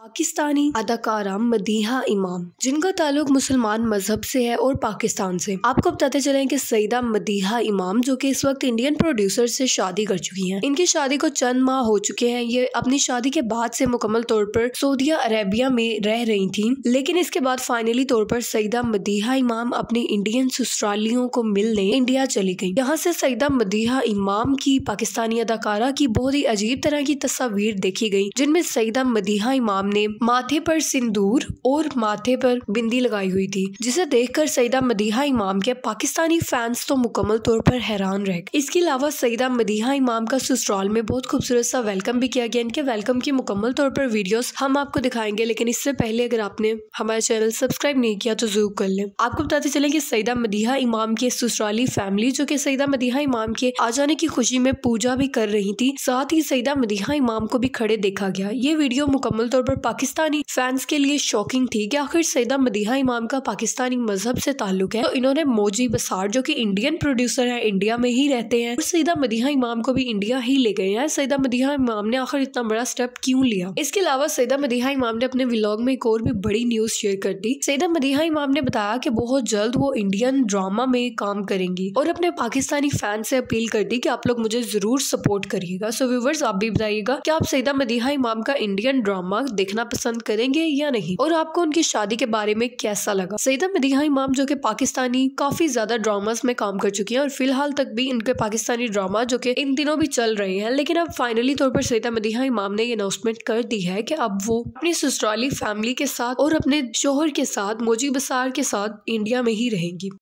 पाकिस्तानी अदाकारा मदीहा इमाम, जिनका ताल्लुक मुसलमान मजहब से है और पाकिस्तान से। आपको बताते चलें कि सईदा मदीहा इमाम जो कि इस वक्त इंडियन प्रोड्यूसर से शादी कर चुकी हैं। इनकी शादी को चंद माह हो चुके हैं। ये अपनी शादी के बाद से मुकम्मल तौर पर सऊदी अरेबिया में रह रही थी, लेकिन इसके बाद फाइनली तौर पर सईदा मदीहा इमाम अपने इंडियन ससुरालियों को मिलने इंडिया चली गई। यहाँ से सईदा मदीहा इमाम की पाकिस्तानी अदाकारा की बहुत ही अजीब तरह की तस्वीर देखी गई, जिनमें सईदा मदीहा इमाम ने माथे पर सिंदूर और माथे पर बिंदी लगाई हुई थी, जिसे देखकर सईदा मदीहा इमाम के पाकिस्तानी फैंस तो मुकम्मल तौर पर हैरान रह गए। इसके अलावा सईदा मदीहा इमाम का ससुराल में बहुत खूबसूरत सा वेलकम भी किया गया। इनके वेलकम की मुकम्मल तौर पर वीडियोस हम आपको दिखाएंगे, लेकिन इससे पहले अगर आपने हमारा चैनल सब्सक्राइब नहीं किया तो जरूर कर लें। आपको बताते चले कि सईदा मदीहा इमाम के ससुराली फैमिली जो कि सईदा मदीहा इमाम के आ जाने की खुशी में पूजा भी कर रही थी, साथ ही सईदा मदीहा इमाम को भी खड़े देखा गया। ये वीडियो मुकम्मल तौर पर पाकिस्तानी फैंस के लिए शॉकिंग थी कि आखिर सईदा मदीहा इमाम का पाकिस्तानी मजहब से ताल्लुक है, तो इन्होंने मौजी बसार जो कि इंडियन प्रोड्यूसर है, इंडिया में ही रहते हैं, और सईदा मदीहा इमाम को भी इंडिया ही ले गए हैं। सईदा मदीहा इमाम ने आखिर इतना बड़ा स्टेप क्यों लिया? इसके अलावा सईदा मदीहा इमाम ने अपने व्लॉग में एक और भी बड़ी न्यूज शेयर कर दी। सईदा मदीहा इमाम ने बताया कि बहुत जल्द वो इंडियन ड्रामा में काम करेंगी और अपने पाकिस्तानी फैन से अपील कर दी कि आप लोग मुझे जरूर सपोर्ट करिएगा। सो व्यूअर्स, आप भी बताइएगा कि आप सईदा मदीहा इमाम का इंडियन ड्रामा देखना पसंद करेंगे या नहीं, और आपको उनकी शादी के बारे में कैसा लगा। सईदा मदीहा इमाम जो कि पाकिस्तानी काफी ज्यादा ड्रामास में काम कर चुकी हैं और फिलहाल तक भी इनके पाकिस्तानी ड्रामा जो कि इन दिनों भी चल रहे हैं, लेकिन अब फाइनली तौर पर सईदा मदीहा इमाम ने ये अनाउंसमेंट कर दी है कि अब वो अपनी ससुराली फैमिली के साथ और अपने शोहर के साथ मौजी बसार के साथ इंडिया में ही रहेंगी।